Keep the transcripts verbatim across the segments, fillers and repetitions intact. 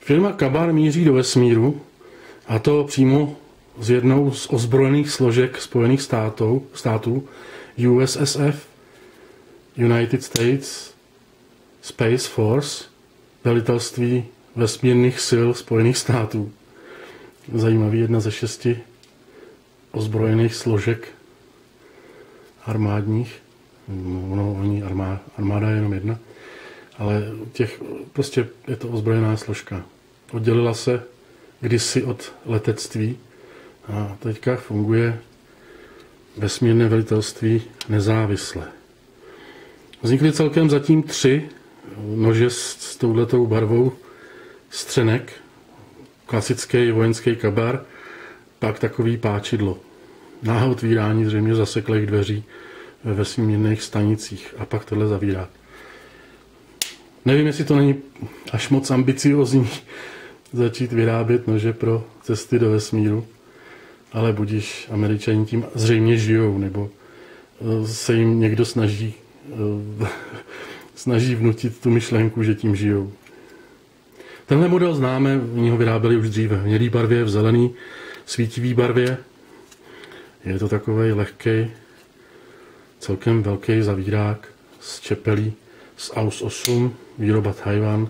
Firma Kabar míří do vesmíru, a to přímo z jednou z ozbrojených složek Spojených států, států U S S F, United States Space Force, velitelství vesmírných sil Spojených států. Zajímavý, jedna ze šesti ozbrojených složek armádních. No, oni armáda, armáda je jenom jedna, ale těch, prostě je to ozbrojená složka. Oddělila se kdysi od letectví a teďka funguje vesmírné velitelství nezávisle. Vznikly celkem zatím tři nože s, s touhletou barvou střenek, klasický vojenský Kabar, pak takový páčidlo. Na otvírání zřejmě zaseklých dveří ve vesmírných stanicích a pak tohle zavírá. Nevím, jestli to není až moc ambiciozní začít vyrábět nože pro cesty do vesmíru, ale budiž, Američani tím zřejmě žijou, nebo se jim někdo snaží, snaží vnutit tu myšlenku, že tím žijou. Tenhle model známe, oni ho vyráběli už dříve v hnědý barvě, v zelený, svítivý barvě. Je to takovej lehkej, celkem velký zavírák z čepelí z A U S osm, výroba Tchaj-wan.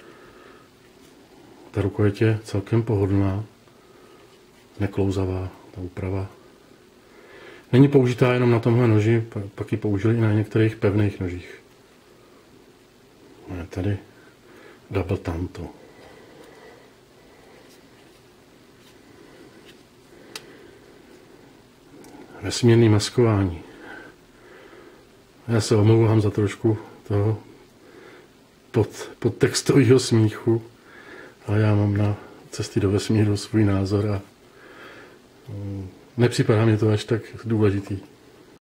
Ta rukojeť je celkem pohodlná, neklouzavá ta úprava. Není použitá jenom na tomhle noži, pak ji použili i na některých pevných nožích. Je tady double tanto. Vesmírný maskování. Já se omlouvám za trošku toho pod, podtextového smíchu, ale já mám na cesty do vesmíru svůj názor a nepřipadá mi to až tak důležitý.